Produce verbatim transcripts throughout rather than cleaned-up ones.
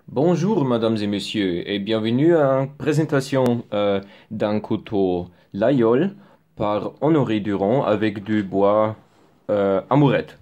Bonjour, mesdames et messieurs, et bienvenue à la présentation euh, d'un couteau Layol par Honoré Durand avec du bois äh, Amourette.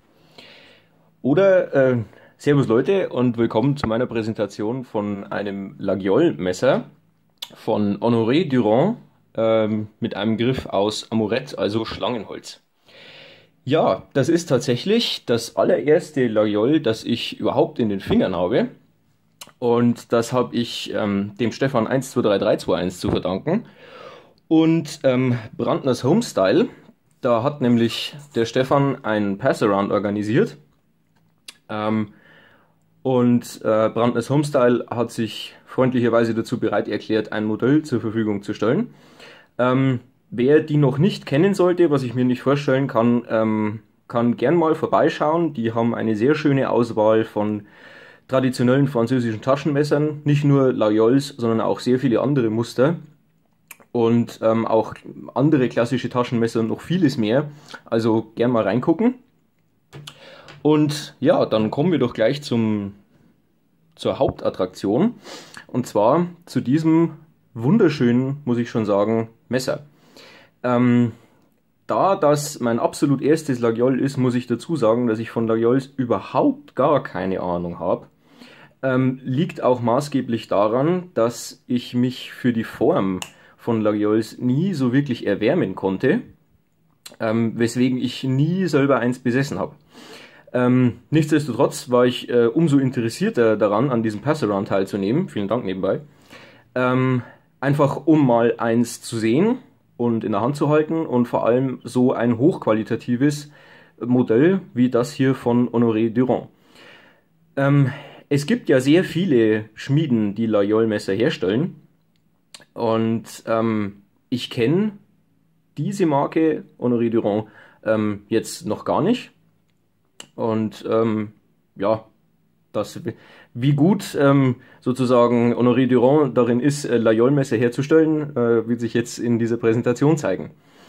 Oder äh, Servus Leute und willkommen zu meiner Präsentation von einem Laguiole-Messer von Honoré Durand ähm, mit einem Griff aus Amourette, also Schlangenholz. Ja, das ist tatsächlich das allererste Laguiole, das ich überhaupt in den Fingern habe. Und das habe ich ähm, dem Stefan eins zwei drei drei zwei eins zu verdanken. Und ähm, Brandners Homestyle, da hat nämlich der Stefan einen Passaround organisiert. Ähm, und äh, Brandners Homestyle hat sich freundlicherweise dazu bereit erklärt, ein Modell zur Verfügung zu stellen. Ähm, wer die noch nicht kennen sollte, was ich mir nicht vorstellen kann, ähm, kann gern mal vorbeischauen. Die haben eine sehr schöne Auswahl von traditionellen französischen Taschenmessern, nicht nur Laguioles, sondern auch sehr viele andere Muster und ähm, auch andere klassische Taschenmesser und noch vieles mehr. Also gern mal reingucken. Und ja, dann kommen wir doch gleich zum, zur Hauptattraktion und zwar zu diesem wunderschönen, muss ich schon sagen, Messer. Ähm, Da das mein absolut erstes Laguiole ist, muss ich dazu sagen, dass ich von Laguioles überhaupt gar keine Ahnung habe. Ähm, liegt auch maßgeblich daran, dass ich mich für die Form von Laguioles nie so wirklich erwärmen konnte, ähm, weswegen ich nie selber eins besessen habe. Ähm, nichtsdestotrotz war ich äh, umso interessierter daran, an diesem Passaround teilzunehmen. Vielen Dank nebenbei. Ähm, einfach um mal eins zu sehen und in der Hand zu halten und vor allem so ein hochqualitatives Modell wie das hier von Honoré Durand. Ähm, Es gibt ja sehr viele Schmieden, die Laguiole-Messer herstellen und ähm, ich kenne diese Marke Honoré Durand ähm, jetzt noch gar nicht und ähm, ja, das, wie gut ähm, sozusagen Honoré Durand darin ist, äh, Laguiole-Messer herzustellen, äh, wird sich jetzt in dieser Präsentation zeigen.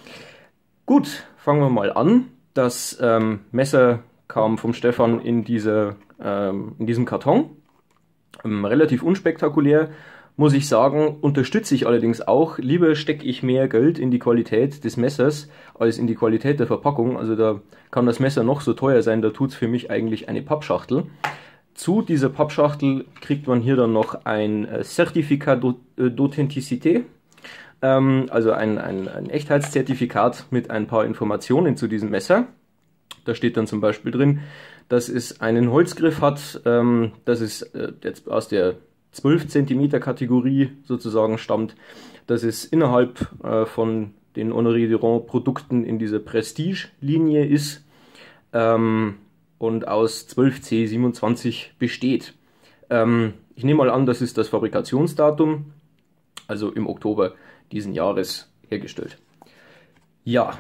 Gut, fangen wir mal an. Das ähm, Messer kam vom Stefan in, diese, ähm, in diesem Karton. Ähm, relativ unspektakulär, muss ich sagen, unterstütze ich allerdings auch. Lieber stecke ich mehr Geld in die Qualität des Messers als in die Qualität der Verpackung. Also da kann das Messer noch so teuer sein, da tut es für mich eigentlich eine Pappschachtel. Zu dieser Pappschachtel kriegt man hier dann noch ein äh, Certificat d'Authenticité, ähm, also ein, ein, ein Echtheitszertifikat mit ein paar Informationen zu diesem Messer. Da steht dann zum Beispiel drin, dass es einen Holzgriff hat, ähm, dass es äh, jetzt aus der zwölf Zentimeter Kategorie sozusagen stammt, dass es innerhalb äh, von den Honoré Durand Produkten in dieser Prestige-Linie ist ähm, und aus zwölf C siebenundzwanzig besteht. Ähm, ich nehme mal an, das ist das Fabrikationsdatum, also im Oktober diesen Jahres hergestellt. Ja,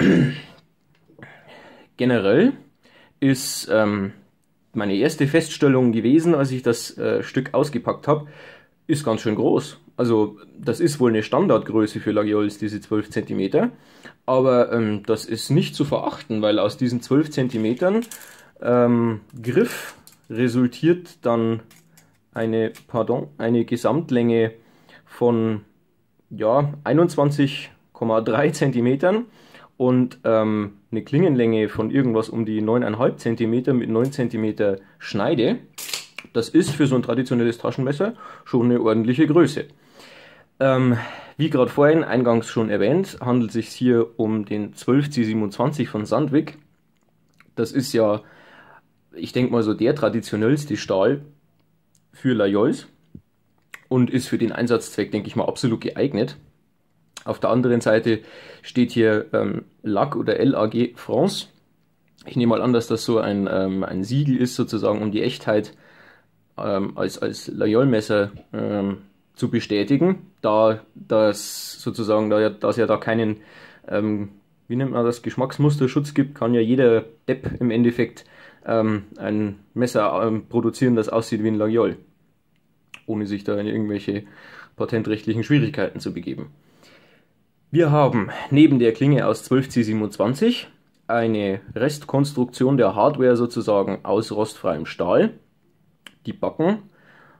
generell ist ähm, meine erste Feststellung gewesen, als ich das äh, Stück ausgepackt habe, ist ganz schön groß. Also das ist wohl eine Standardgröße für Laguioles, diese zwölf Zentimeter. Aber ähm, das ist nicht zu verachten, weil aus diesen zwölf Zentimetern ähm, Griff resultiert dann eine, pardon, eine Gesamtlänge von ja, einundzwanzig Komma drei Zentimetern und ähm, eine Klingenlänge von irgendwas um die neun Komma fünf Zentimeter mit neun Zentimeter Schneide. Das ist für so ein traditionelles Taschenmesser schon eine ordentliche Größe. Ähm, wie gerade vorhin eingangs schon erwähnt, handelt es sich hier um den zwölf C siebenundzwanzig von Sandvik. Das ist ja, ich denke mal so der traditionellste Stahl für Laguioles und ist für den Einsatzzweck, denke ich mal, absolut geeignet. Auf der anderen Seite steht hier ähm, L A C oder L A G France. Ich nehme mal an, dass das so ein, ähm, ein Siegel ist, sozusagen, um die Echtheit ähm, als, als Laguiole-Messer ähm, zu bestätigen, da das sozusagen, da es ja da keinen, ähm, wie nennt man das, Geschmacksmusterschutz gibt, kann ja jeder Depp im Endeffekt ähm, ein Messer ähm, produzieren, das aussieht wie ein Laguiole, ohne sich da in irgendwelche patentrechtlichen Schwierigkeiten zu begeben. Wir haben neben der Klinge aus zwölf C siebenundzwanzig eine Restkonstruktion der Hardware sozusagen aus rostfreiem Stahl. Die Backen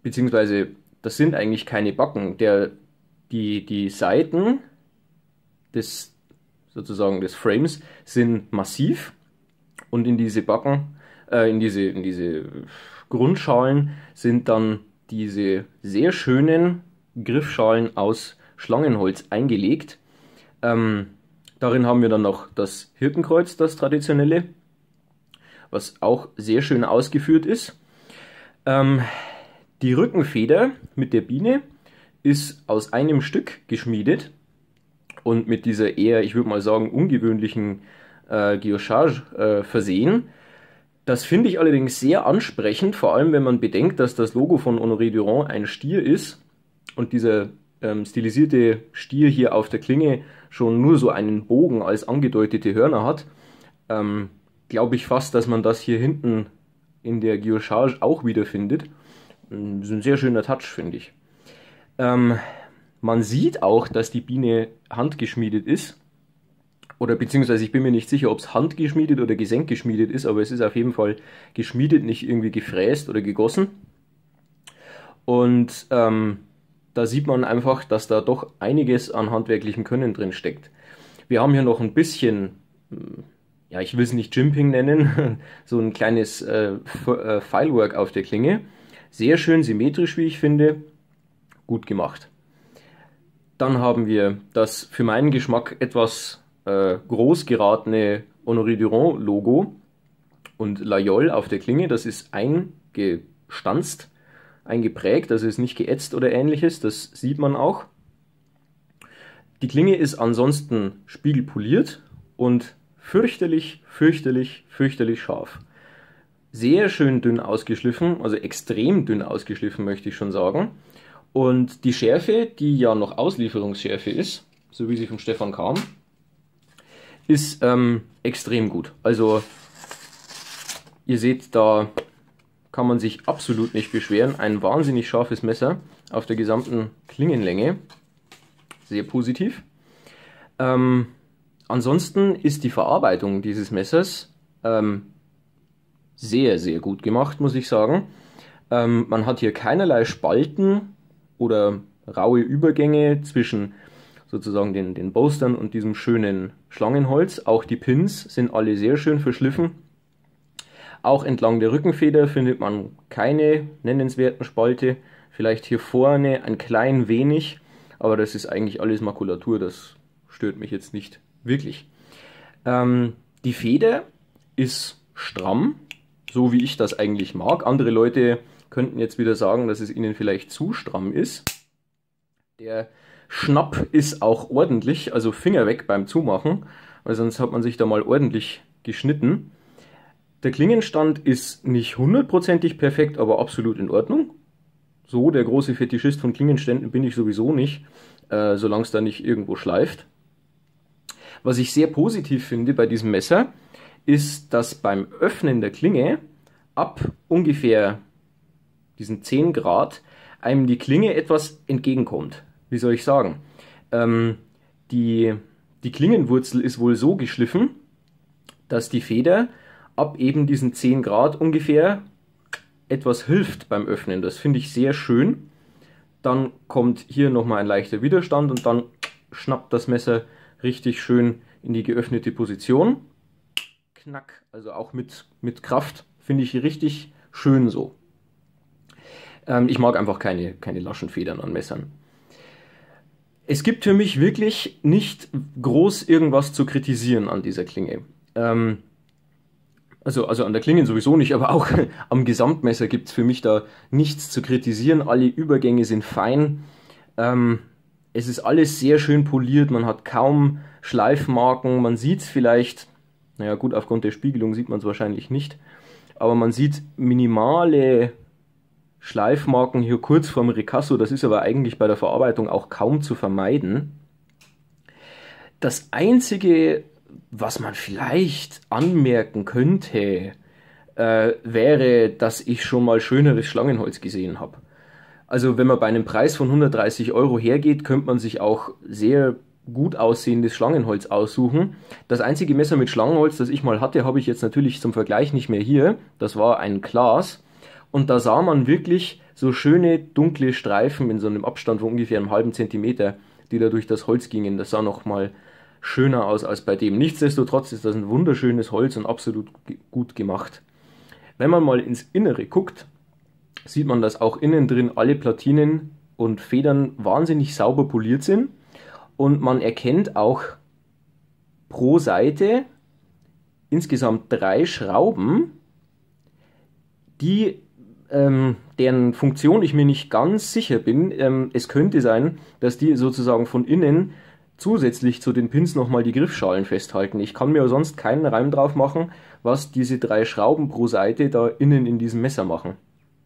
beziehungsweise das sind eigentlich keine Backen. Der, die, die Seiten des, sozusagen des Frames sind massiv und in diese Backen, äh, in diese, in diese Grundschalen sind dann diese sehr schönen Griffschalen aus Schlangenholz eingelegt. Ähm, darin haben wir dann noch das Hirtenkreuz, das traditionelle, was auch sehr schön ausgeführt ist. Ähm, die Rückenfeder mit der Biene ist aus einem Stück geschmiedet und mit dieser eher, ich würde mal sagen, ungewöhnlichen äh, Guillochage äh, versehen. Das finde ich allerdings sehr ansprechend, vor allem wenn man bedenkt, dass das Logo von Honoré Durand ein Stier ist und dieser ähm, stilisierte Stier hier auf der Klinge schon nur so einen Bogen als angedeutete Hörner hat. Ähm, glaube ich fast, dass man das hier hinten in der Guillochage auch wiederfindet. Das ist ein sehr schöner Touch, finde ich. Ähm, man sieht auch, dass die Biene handgeschmiedet ist. Oder beziehungsweise ich bin mir nicht sicher, ob es handgeschmiedet oder gesenkgeschmiedet ist, aber es ist auf jeden Fall geschmiedet, nicht irgendwie gefräst oder gegossen. Und ähm, da sieht man einfach, dass da doch einiges an handwerklichem Können drin steckt. Wir haben hier noch ein bisschen, ja, ich will es nicht Jimping nennen, so ein kleines äh, Filework auf der Klinge. Sehr schön symmetrisch, wie ich finde. Gut gemacht. Dann haben wir das für meinen Geschmack etwas äh, groß geratene Honoré Durand Logo und Layol auf der Klinge. Das ist eingestanzt, eingeprägt, also ist nicht geätzt oder ähnliches. Das sieht man auch. Die Klinge ist ansonsten spiegelpoliert und fürchterlich, fürchterlich, fürchterlich scharf. Sehr schön dünn ausgeschliffen, also extrem dünn ausgeschliffen, möchte ich schon sagen. Und die Schärfe, die ja noch Auslieferungsschärfe ist, so wie sie von Stefan kam, ist ähm, extrem gut. Also ihr seht, da kann man sich absolut nicht beschweren. Ein wahnsinnig scharfes Messer auf der gesamten Klingenlänge. Sehr positiv. Ähm, ansonsten ist die Verarbeitung dieses Messers ähm, sehr, sehr gut gemacht, muss ich sagen. Ähm, man hat hier keinerlei Spalten oder raue Übergänge zwischen sozusagen den, den Bowstern und diesem schönen Schlangenholz. Auch die Pins sind alle sehr schön verschliffen. Auch entlang der Rückenfeder findet man keine nennenswerten Spalte. Vielleicht hier vorne ein klein wenig, aber das ist eigentlich alles Makulatur, das stört mich jetzt nicht wirklich. Ähm, die Feder ist stramm, so wie ich das eigentlich mag. Andere Leute könnten jetzt wieder sagen, dass es ihnen vielleicht zu stramm ist. Der Schnapp ist auch ordentlich, also Finger weg beim Zumachen, weil sonst hat man sich da mal ordentlich geschnitten. Der Klingenstand ist nicht hundertprozentig perfekt, aber absolut in Ordnung. So der große Fetischist von Klingenständen bin ich sowieso nicht, äh, solange es da nicht irgendwo schleift. Was ich sehr positiv finde bei diesem Messer, ist, dass beim Öffnen der Klinge ab ungefähr diesen zehn Grad einem die Klinge etwas entgegenkommt. Wie soll ich sagen? Ähm, die, die Klingenwurzel ist wohl so geschliffen, dass die Feder ab eben diesen zehn Grad ungefähr etwas hilft beim Öffnen. Das finde ich sehr schön. Dann kommt hier nochmal ein leichter Widerstand und dann schnappt das Messer richtig schön in die geöffnete Position. Knack, also auch mit, mit Kraft, finde ich richtig schön so. Ähm, ich mag einfach keine, keine laschen Federn an Messern. Es gibt für mich wirklich nicht groß irgendwas zu kritisieren an dieser Klinge. Ähm, also, also an der Klinge sowieso nicht, aber auch am Gesamtmesser gibt es für mich da nichts zu kritisieren. Alle Übergänge sind fein. Ähm, es ist alles sehr schön poliert, man hat kaum Schleifmarken, man sieht es vielleicht, naja gut, aufgrund der Spiegelung sieht man es wahrscheinlich nicht, aber man sieht minimale Schleifmarken hier kurz vorm Ricasso, das ist aber eigentlich bei der Verarbeitung auch kaum zu vermeiden. Das Einzige, was man vielleicht anmerken könnte, äh, wäre, dass ich schon mal schöneres Schlangenholz gesehen habe. Also wenn man bei einem Preis von hundertdreißig Euro hergeht, könnte man sich auch sehr gut aussehendes Schlangenholz aussuchen. Das einzige Messer mit Schlangenholz, das ich mal hatte, habe ich jetzt natürlich zum Vergleich nicht mehr hier. Das war ein Claas. Und da sah man wirklich so schöne dunkle Streifen in so einem Abstand von ungefähr einem halben Zentimeter, die da durch das Holz gingen. Das sah nochmal schöner aus als bei dem. Nichtsdestotrotz ist das ein wunderschönes Holz und absolut gut gemacht. Wenn man mal ins Innere guckt, sieht man, dass auch innen drin alle Platinen und Federn wahnsinnig sauber poliert sind und man erkennt auch pro Seite insgesamt drei Schrauben, die, ähm, deren Funktion ich mir nicht ganz sicher bin. Ähm, es könnte sein, dass die sozusagen von innen zusätzlich zu den Pins nochmal die Griffschalen festhalten. Ich kann mir sonst keinen Reim drauf machen, was diese drei Schrauben pro Seite da innen in diesem Messer machen.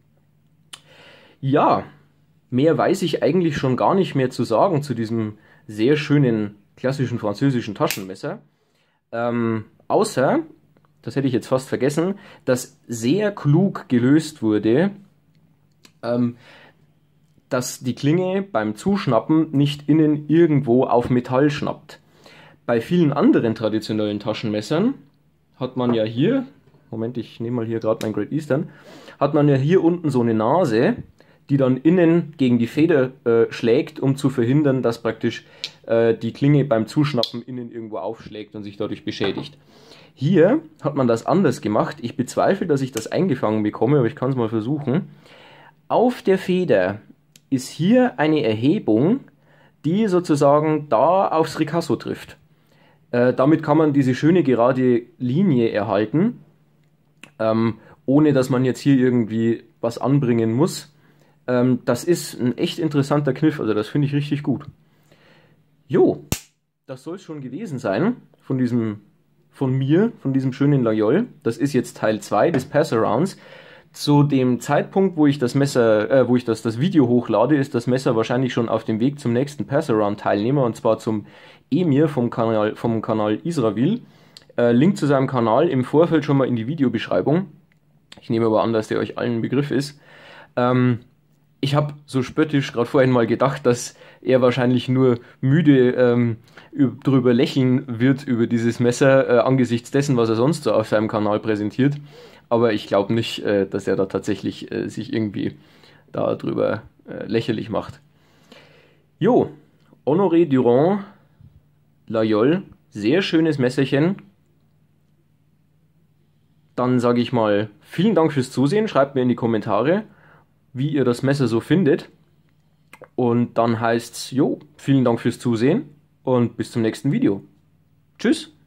Ja, mehr weiß ich eigentlich schon gar nicht mehr zu sagen zu diesem sehr schönen klassischen französischen Taschenmesser. Ähm, außer, das hätte ich jetzt fast vergessen, dass sehr klug gelöst wurde, ähm, dass die Klinge beim Zuschnappen nicht innen irgendwo auf Metall schnappt. Bei vielen anderen traditionellen Taschenmessern hat man ja hier, Moment, ich nehme mal hier gerade mein Great Eastern, hat man ja hier unten so eine Nase, die dann innen gegen die Feder äh, schlägt, um zu verhindern, dass praktisch äh, die Klinge beim Zuschnappen innen irgendwo aufschlägt und sich dadurch beschädigt. Hier hat man das anders gemacht. Ich bezweifle, dass ich das eingefangen bekomme, aber ich kann es mal versuchen. Auf der Feder ist hier eine Erhebung, die sozusagen da aufs Ricasso trifft. Äh, damit kann man diese schöne gerade Linie erhalten, ähm, ohne dass man jetzt hier irgendwie was anbringen muss. Ähm, das ist ein echt interessanter Kniff, also das finde ich richtig gut. Jo, das soll es schon gewesen sein von diesem, von mir, von diesem schönen Layol. Das ist jetzt Teil zwei des Pass-Arounds. Zu dem Zeitpunkt, wo ich das Messer, äh, wo ich das, das Video hochlade, ist das Messer wahrscheinlich schon auf dem Weg zum nächsten Pass-Around-Teilnehmer, und zwar zum Emir vom Kanal, vom Kanal Israel. Äh, Link zu seinem Kanal im Vorfeld schon mal in die Videobeschreibung. Ich nehme aber an, dass der euch allen ein Begriff ist. Ähm, ich habe so spöttisch gerade vorhin mal gedacht, dass er wahrscheinlich nur müde ähm, drüber lächeln wird über dieses Messer, äh, angesichts dessen, was er sonst so auf seinem Kanal präsentiert. Aber ich glaube nicht, äh, dass er da tatsächlich äh, sich irgendwie darüber äh, lächerlich macht. Jo, Honoré Durand Layol, sehr schönes Messerchen. Dann sage ich mal, vielen Dank fürs Zusehen. Schreibt mir in die Kommentare, wie ihr das Messer so findet. Und dann heißt's, jo, vielen Dank fürs Zusehen und bis zum nächsten Video. Tschüss!